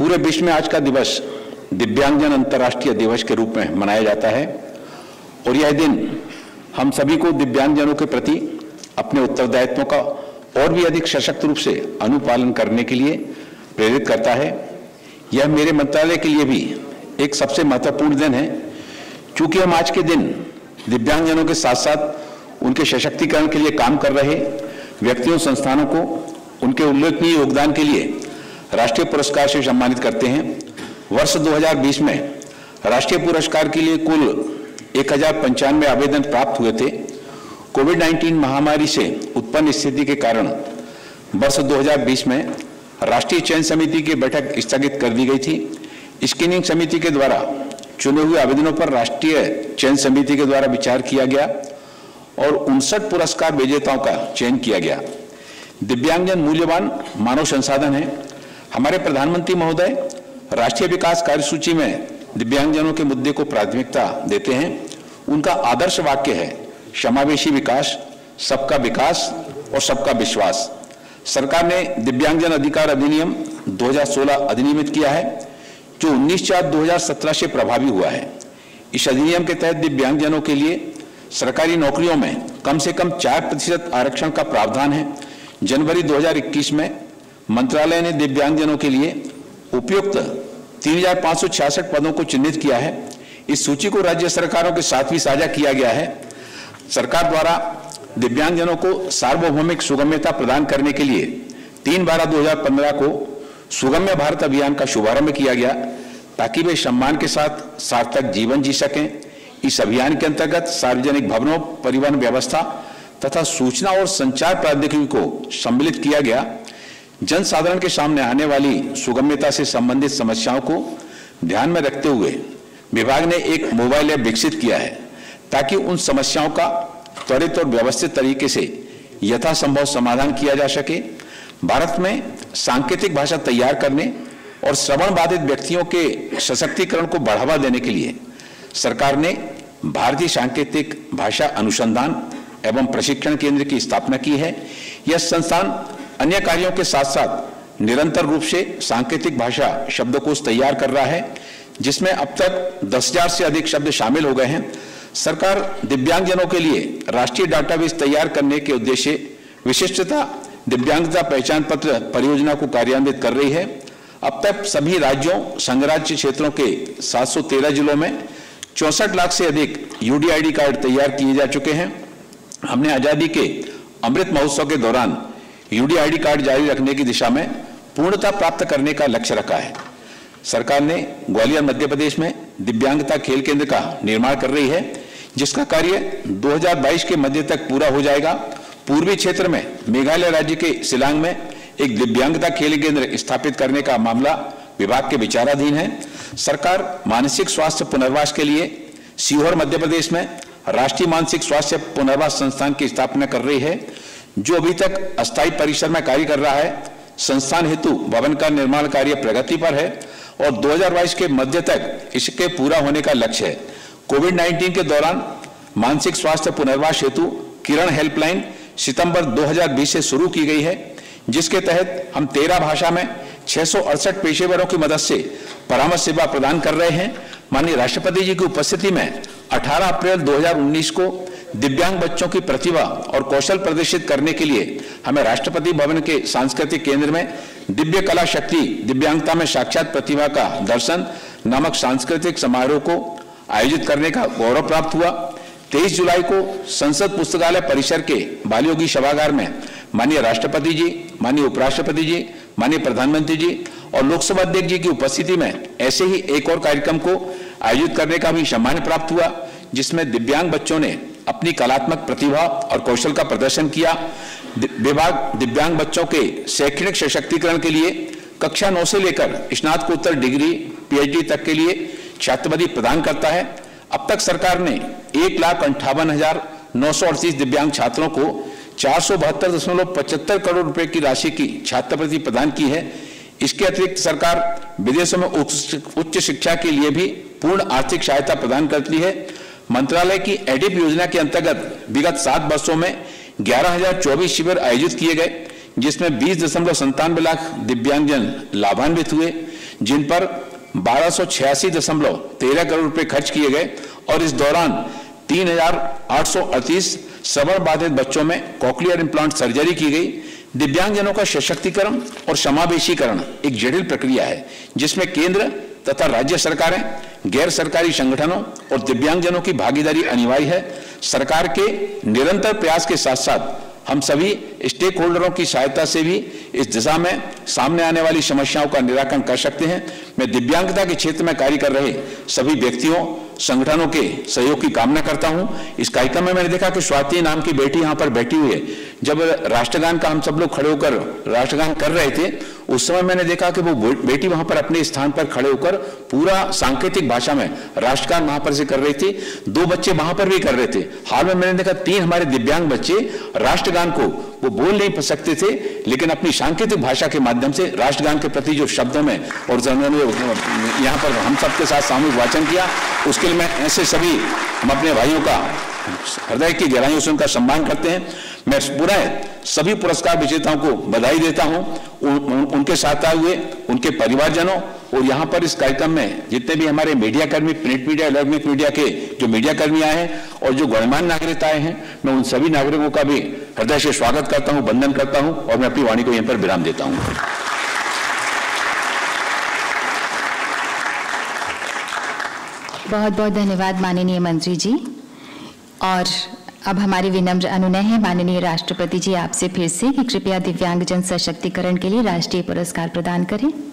पूरे विश्व में आज का दिवस दिव्यांगजन अंतर्राष्ट्रीय दिवस के रूप में मनाया जाता है और यह दिन हम सभी को दिव्यांगजनों के प्रति अपने उत्तरदायित्वों का और भी अधिक सशक्त रूप से अनुपालन करने के लिए प्रेरित करता है। यह मेरे मंत्रालय के लिए भी एक सबसे महत्वपूर्ण दिन है, क्योंकि हम आज के दिन दिव्यांगजनों के साथ साथ उनके सशक्तिकरण के लिए काम कर रहे व्यक्तियों संस्थानों को उनके उल्लेखनीय योगदान के लिए राष्ट्रीय पुरस्कार से सम्मानित करते हैं। वर्ष 2020 में राष्ट्रीय पुरस्कार के लिए कुल 1095 आवेदन प्राप्त हुए थे। कोविड-19 महामारी से उत्पन्न स्थिति के कारण वर्ष 2020 में राष्ट्रीय चयन समिति की बैठक स्थगित कर दी गई थी। स्क्रीनिंग समिति के द्वारा चुने हुए आवेदनों पर राष्ट्रीय चयन समिति के द्वारा विचार किया गया और 59 पुरस्कार विजेताओं का चयन किया गया। दिव्यांगजन मूल्यवान मानव संसाधन है। हमारे प्रधानमंत्री महोदय राष्ट्रीय विकास कार्यसूची में दिव्यांगजनों के मुद्दे को प्राथमिकता देते हैं। उनका आदर्श वाक्य है समावेशी विकास, सबका विकास और सबका विश्वास। सरकार ने दिव्यांगजन अधिकार अधिनियम 2016 अधिनियमित किया है, जो 19/4/2017 से प्रभावी हुआ है। इस अधिनियम के तहत दिव्यांगजनों के लिए सरकारी नौकरियों में कम से कम 4% आरक्षण का प्रावधान है। जनवरी 2021 में मंत्रालय ने दिव्यांगजनों के लिए उपयुक्त 3566 पदों को चिन्हित किया है। इस सूची को राज्य सरकारों के साथ भी साझा किया गया है। सरकार द्वारा दिव्यांगजनों को सार्वभौमिक सुगम्यता प्रदान करने के लिए 3/12/2015 को सुगम्य भारत अभियान का शुभारंभ किया गया, ताकि वे सम्मान के साथ सार्थक जीवन जी सकें। इस अभियान के अंतर्गत सार्वजनिक भवनों, परिवहन व्यवस्था तथा सूचना और संचार प्रौद्योगिकी को सम्मिलित किया गया। जन साधारण के सामने आने वाली सुगम्यता से संबंधित समस्याओं को ध्यान में रखते हुए विभाग ने एक मोबाइल ऐप विकसित किया है, ताकि उन समस्याओं का त्वरित और व्यवस्थित तरीके से यथासंभव समाधान किया जा सके। भारत में सांकेतिक भाषा तैयार करने और श्रवण बाधित व्यक्तियों के सशक्तिकरण को बढ़ावा देने के लिए सरकार ने भारतीय सांकेतिक भाषा अनुसंधान एवं प्रशिक्षण केंद्र की स्थापना की है। यह संस्थान अन्य कार्यों के साथ साथ निरंतर रूप से सांकेतिक भाषा शब्दकोश तैयार कर रहा है, जिसमें अब तक 10,000 से अधिक शब्द शामिल हो गए हैं। सरकार दिव्यांगजनों के लिए राष्ट्रीय डाटाबेस तैयार करने के उद्देश्य विशिष्टता दिव्यांगता पहचान पत्र परियोजना को कार्यान्वित कर रही है। अब तक सभी राज्यों, संघराज्य क्षेत्रों के 713 जिलों में 64 लाख से अधिक यूडीआईडी कार्ड तैयार किए जा चुके हैं। हमने आजादी के अमृत महोत्सव के दौरान यूडीआईडी कार्ड जारी रखने की दिशा में पूर्णता प्राप्त करने का लक्ष्य रखा है। सरकार ने ग्वालियर मध्य प्रदेश में दिव्यांगता खेल केंद्र का निर्माण कर रही है, जिसका कार्य 2022 के मध्य तक पूरा हो जाएगा। पूर्वी क्षेत्र में मेघालय राज्य के शिलांग में एक दिव्यांगता खेल केंद्र स्थापित करने का मामला विभाग के विचाराधीन है। सरकार मानसिक स्वास्थ्य पुनर्वास के लिए सीहोर मध्य प्रदेश में राष्ट्रीय मानसिक स्वास्थ्य पुनर्वास संस्थान की स्थापना कर रही है, जो अभी तक अस्थायी परिसर में कार्य कर रहा है। संस्थान हेतु भवन का निर्माण कार्य प्रगति पर है और 2022 के मध्य तक इसके पूरा होने का लक्ष्य है। कोविड-19 के दौरान मानसिक स्वास्थ्य पुनर्वास हेतु किरण हेल्पलाइन सितंबर 2020 से शुरू की गई है, जिसके तहत हम 13 भाषा में 668 पेशेवरों की मदद से परामर्श सेवा प्रदान कर रहे हैं। माननीय राष्ट्रपति जी की उपस्थिति में 18 अप्रैल 2019 को दिव्यांग बच्चों की प्रतिभा और कौशल प्रदर्शित करने के लिए हमें राष्ट्रपति भवन के सांस्कृतिक केंद्र में दिव्य कला शक्ति दिव्यांगता में साक्षात प्रतिभा का दर्शन नामक सांस्कृतिक समारोह को आयोजित करने का गौरव प्राप्त हुआ। 23 जुलाई को संसद पुस्तकालय परिसर के बालयोगी सभागार में माननीय राष्ट्रपति जी, माननीय उपराष्ट्रपति जी, माननीय प्रधानमंत्री जी और लोकसभा अध्यक्ष जी की उपस्थिति में ऐसे ही एक और कार्यक्रम को आयोजित करने का भी सम्मान प्राप्त हुआ, जिसमें दिव्यांग बच्चों ने अपनी कलात्मक प्रतिभा और कौशल का प्रदर्शन किया। विभाग दिव्यांग बच्चों के शैक्षणिक सशक्तिकरण के लिए कक्षा 9 से लेकर स्नातकोत्तर डिग्री पीएचडी तक के लिए छात्रवृत्ति प्रदान करता है। अब तक सरकार ने 1,58,938 दिव्यांग छात्रों को 472.75 करोड़ रुपए की राशि की छात्रवृत्ति प्रदान की है। इसके अतिरिक्त सरकार विदेशों में उच्च शिक्षा के लिए भी पूर्ण आर्थिक सहायता प्रदान करती है। मंत्रालय की एडिप योजना के अंतर्गत विगत 7 वर्षों में 11,024 शिविर आयोजित किए गए, जिसमें 20.97 लाख दिव्यांगजन लाभान्वित हुए, जिन पर 1286.13 करोड़ रुपए खर्च किए गए और इस दौरान 3,838 श्रवण बाधित बच्चों में कॉक्लियर इम्प्लांट सर्जरी की गई। दिव्यांगजनों का सशक्तिकरण और समावेशीकरण एक जटिल प्रक्रिया है जिसमें केंद्र तथा राज्य सरकारें, गैर सरकारी संगठनों और दिव्यांगजनों की भागीदारी अनिवार्य है। सरकार के निरंतर प्रयास के साथ साथ हम सभी स्टेक होल्डरों की सहायता से भी इस दिशा में सामने आने वाली समस्याओं का निराकरण कर सकते हैं। मैं दिव्यांगता के क्षेत्र में कार्य कर रहे सभी व्यक्तियों, संगठनों के सहयोग की कामना करता हूं। इस कार्यक्रम में मैंने देखा कि स्वाति नाम की बेटी यहां पर बैठी हुई है। जब राष्ट्रगान का हम सब लोग खड़े होकर राष्ट्रगान कर रहे थे, उस समय मैंने देखा कि वो बेटी वहां पर अपने स्थान पर खड़े होकर पूरा सांकेतिक भाषा में राष्ट्रगान वहां पर से कर रही थी। 2 बच्चे वहां पर भी कर रहे थे। हाल में मैंने देखा 3 हमारे दिव्यांग बच्चे राष्ट्रगान को वो बोल नहीं सकते थे, लेकिन अपनी सांकेतिक भाषा के माध्यम से राष्ट्रगान के प्रति जो शब्दों में और यहाँ पर हम सबके साथ सामूहिक वाचन किया, उसके लिए मैं ऐसे सभी हम अपने भाइयों का हृदय की गहराइयों से उनका सम्मान करते हैं। मैं पुनः सभी पुरस्कार विजेताओं को बधाई देता हूं, उनके साथ आए हुए उनके परिवारजनों और यहाँ पर इस कार्यक्रम में जितने भी हमारे मीडिया कर्मी, प्रिंट मीडिया, इलेक्ट्रॉनिक मीडिया के जो मीडिया कर्मी आए हैं और जो गणमान्य नागरिक आए हैं, मैं उन सभी नागरिकों का भी हृदय से स्वागत करता हूं, वंदन करता हूं और मैं अपनी वाणी को यहीं पर विराम देता हूं। बहुत बहुत धन्यवाद माननीय मंत्री जी। और अब हमारी विनम्र अनुनय है माननीय राष्ट्रपति जी आपसे फिर से कि कृपया दिव्यांगजन सशक्तिकरण के लिए राष्ट्रीय पुरस्कार प्रदान करें।